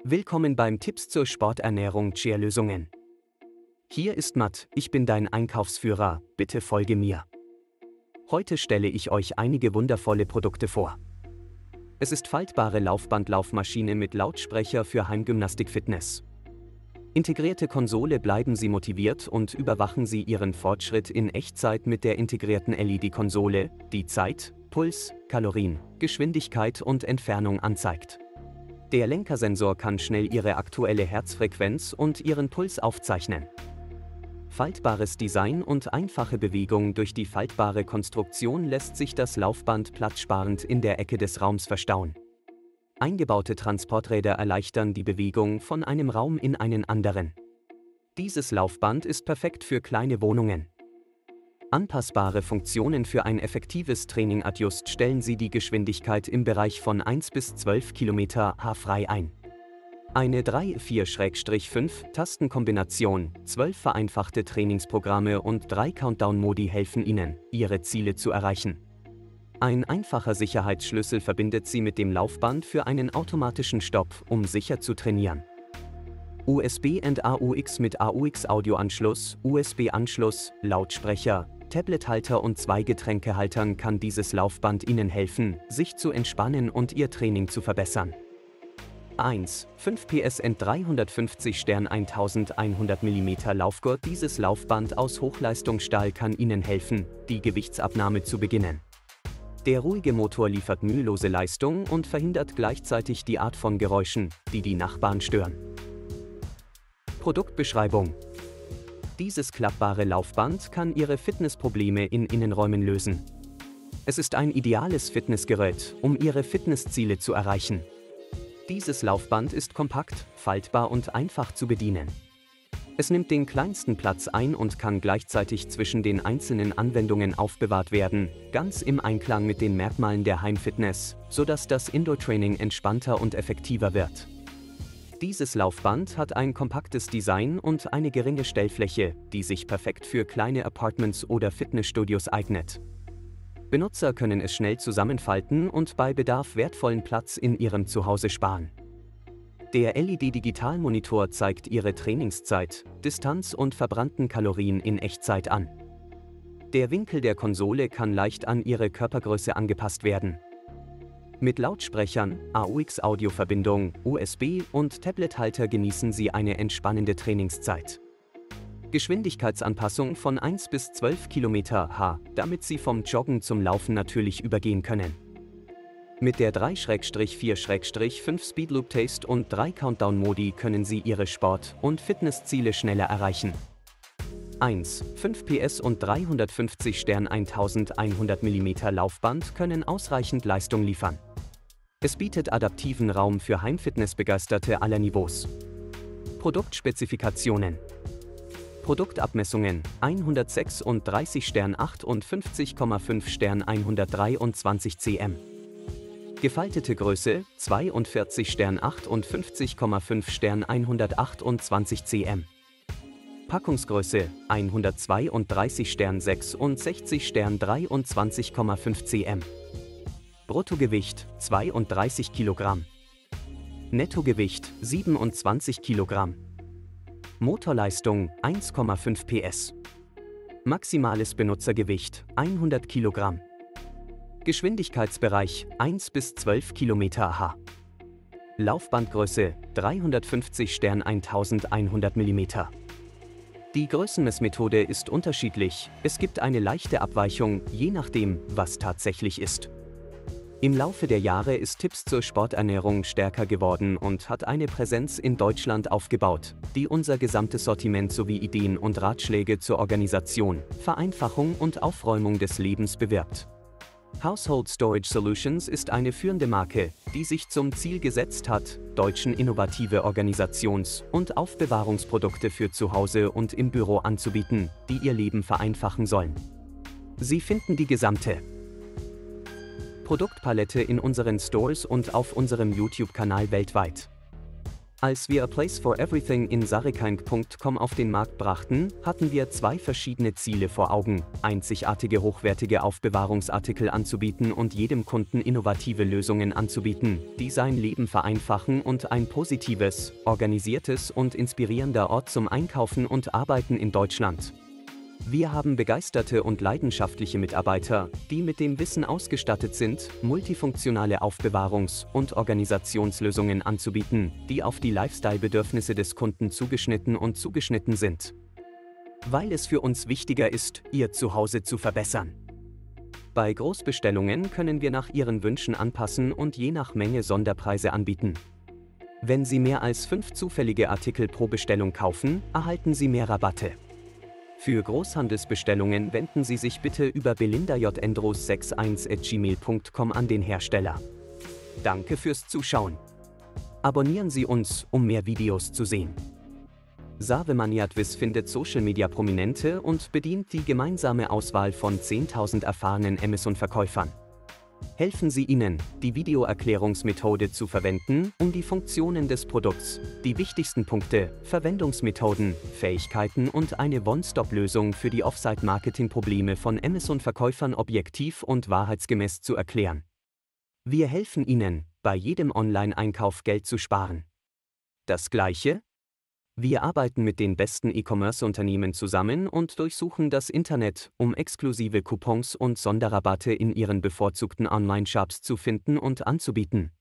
Willkommen beim Tipps zur Sporternährung Cheer-Lösungen. Hier ist Matt, ich bin dein Einkaufsführer, bitte folge mir. Heute stelle ich euch einige wundervolle Produkte vor. Es ist faltbare Laufbandlaufmaschine mit Lautsprecher für Heimgymnastik-Fitness. Integrierte Konsole, bleiben Sie motiviert und überwachen Sie Ihren Fortschritt in Echtzeit mit der integrierten LED-Konsole, die Zeit, Puls, Kalorien, Geschwindigkeit und Entfernung anzeigt. Der Lenkersensor kann schnell Ihre aktuelle Herzfrequenz und Ihren Puls aufzeichnen. Faltbares Design und einfache Bewegung. Durch die faltbare Konstruktion lässt sich das Laufband platzsparend in der Ecke des Raums verstauen. Eingebaute Transporträder erleichtern die Bewegung von einem Raum in einen anderen. Dieses Laufband ist perfekt für kleine Wohnungen. Anpassbare Funktionen für ein effektives Training. Adjust, stellen Sie die Geschwindigkeit im Bereich von 1 bis 12 km/h frei ein. Eine 3-4-5 Tastenkombination, 12 vereinfachte Trainingsprogramme und 3 Countdown-Modi helfen Ihnen, Ihre Ziele zu erreichen. Ein einfacher Sicherheitsschlüssel verbindet Sie mit dem Laufband für einen automatischen Stopp, um sicher zu trainieren. USB and AUX mit AUX-Audioanschluss, USB-Anschluss, Lautsprecher, Tablethalter und 2 Getränkehaltern kann dieses Laufband Ihnen helfen, sich zu entspannen und Ihr Training zu verbessern. 1. 5 PS and 350 Stern 1100 mm Laufgurt. Dieses Laufband aus Hochleistungsstahl kann Ihnen helfen, die Gewichtsabnahme zu beginnen. Der ruhige Motor liefert mühelose Leistung und verhindert gleichzeitig die Art von Geräuschen, die die Nachbarn stören. Produktbeschreibung: Dieses klappbare Laufband kann Ihre Fitnessprobleme in Innenräumen lösen. Es ist ein ideales Fitnessgerät, um Ihre Fitnessziele zu erreichen. Dieses Laufband ist kompakt, faltbar und einfach zu bedienen. Es nimmt den kleinsten Platz ein und kann gleichzeitig zwischen den einzelnen Anwendungen aufbewahrt werden, ganz im Einklang mit den Merkmalen der Heimfitness, sodass das Indoor-Training entspannter und effektiver wird. Dieses Laufband hat ein kompaktes Design und eine geringe Stellfläche, die sich perfekt für kleine Apartments oder Fitnessstudios eignet. Benutzer können es schnell zusammenfalten und bei Bedarf wertvollen Platz in ihrem Zuhause sparen. Der LED-Digitalmonitor zeigt Ihre Trainingszeit, Distanz und verbrannten Kalorien in Echtzeit an. Der Winkel der Konsole kann leicht an Ihre Körpergröße angepasst werden. Mit Lautsprechern, AUX-Audioverbindung, USB und Tablethalter genießen Sie eine entspannende Trainingszeit. Geschwindigkeitsanpassung von 1 bis 12 km/h, damit Sie vom Joggen zum Laufen natürlich übergehen können. Mit der 3-4-5 Speedloop Taste und 3 Countdown-Modi können Sie Ihre Sport- und Fitnessziele schneller erreichen. 1. 5 PS und 350 Stern 1100 mm Laufband können ausreichend Leistung liefern. Es bietet adaptiven Raum für Heimfitnessbegeisterte aller Niveaus. Produktspezifikationen: Produktabmessungen: 136 Stern 58,5 Stern 123 cm. Gefaltete Größe: 42 Stern 58,5 Stern 128 cm. Packungsgröße: 132 Stern 66 Stern 23,5 cm. Bruttogewicht: 32 Kilogramm. Nettogewicht: 27 Kilogramm. Motorleistung: 1,5 PS. Maximales Benutzergewicht: 100 Kilogramm. Geschwindigkeitsbereich: 1 bis 12 km/h. Laufbandgröße: 350 Stern 1100 mm. Die Größenmessmethode ist unterschiedlich, es gibt eine leichte Abweichung, je nachdem, was tatsächlich ist. Im Laufe der Jahre ist Tipps zur Sporternährung stärker geworden und hat eine Präsenz in Deutschland aufgebaut, die unser gesamtes Sortiment sowie Ideen und Ratschläge zur Organisation, Vereinfachung und Aufräumung des Lebens bewirbt. Household Storage Solutions ist eine führende Marke, die sich zum Ziel gesetzt hat, Deutschen innovative Organisations- und Aufbewahrungsprodukte für zu Hause und im Büro anzubieten, die ihr Leben vereinfachen sollen. Sie finden die gesamte Produktpalette in unseren Stores und auf unserem YouTube-Kanal weltweit. Als wir A Place for Everything in Sarikaing.com auf den Markt brachten, hatten wir zwei verschiedene Ziele vor Augen: einzigartige hochwertige Aufbewahrungsartikel anzubieten und jedem Kunden innovative Lösungen anzubieten, die sein Leben vereinfachen, und ein positives, organisiertes und inspirierender Ort zum Einkaufen und Arbeiten in Deutschland. Wir haben begeisterte und leidenschaftliche Mitarbeiter, die mit dem Wissen ausgestattet sind, multifunktionale Aufbewahrungs- und Organisationslösungen anzubieten, die auf die Lifestyle-Bedürfnisse des Kunden zugeschnitten sind. Weil es für uns wichtiger ist, Ihr Zuhause zu verbessern. Bei Großbestellungen können wir nach Ihren Wünschen anpassen und je nach Menge Sonderpreise anbieten. Wenn Sie mehr als 5 zufällige Artikel pro Bestellung kaufen, erhalten Sie mehr Rabatte. Für Großhandelsbestellungen wenden Sie sich bitte über belindajendros61@gmail.com an den Hersteller. Danke fürs Zuschauen. Abonnieren Sie uns, um mehr Videos zu sehen. Savemaniadvis findet Social-Media-Prominente und bedient die gemeinsame Auswahl von 10.000 erfahrenen Amazon-Verkäufern. Helfen Sie ihnen, die Videoerklärungsmethode zu verwenden, um die Funktionen des Produkts, die wichtigsten Punkte, Verwendungsmethoden, Fähigkeiten und eine One-Stop-Lösung für die Offsite-Marketing-Probleme von Amazon-Verkäufern objektiv und wahrheitsgemäß zu erklären. Wir helfen Ihnen, bei jedem Online-Einkauf Geld zu sparen. Das Gleiche? Wir arbeiten mit den besten E-Commerce-Unternehmen zusammen und durchsuchen das Internet, um exklusive Coupons und Sonderrabatte in Ihren bevorzugten Online-Shops zu finden und anzubieten.